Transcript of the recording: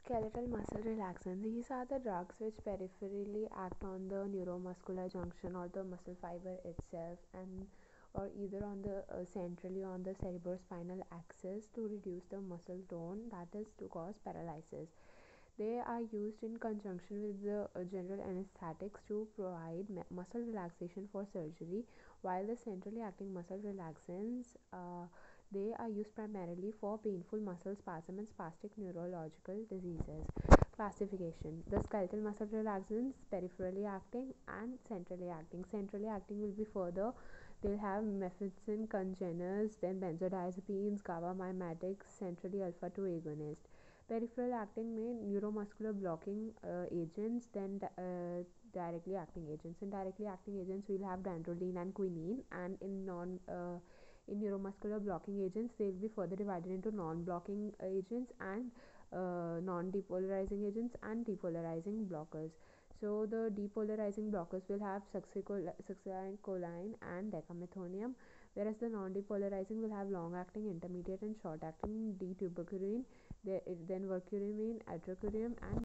Skeletal muscle relaxant. These are the drugs which peripherally act on the neuromuscular junction or the muscle fiber itself, and or either on the centrally on the cerebrospinal axis to reduce the muscle tone, that is to cause paralysis. They are used in conjunction with the general anesthetics to provide muscle relaxation for surgery, while the centrally acting muscle relaxants they are used primarily for painful muscle spasm and spastic neurological diseases. Classification: the skeletal muscle relaxants, peripherally acting and centrally acting. Centrally acting will be further. They'll have methicillin congeners, then benzodiazepines, GABA mimetics, centrally alpha 2 agonist. Peripheral acting में neuromuscular blocking agents, then directly acting agents. In directly acting agents, we'll have dandroline and quinine, and in neuromuscular blocking agents, they will be further divided into non-blocking agents and non-depolarizing agents and depolarizing blockers. So the depolarizing blockers will have succinylcholine and dexamethasone, whereas the non-depolarizing will have long-acting, intermediate, and short-acting D-tuberculin, then verquerosine, atracurium, and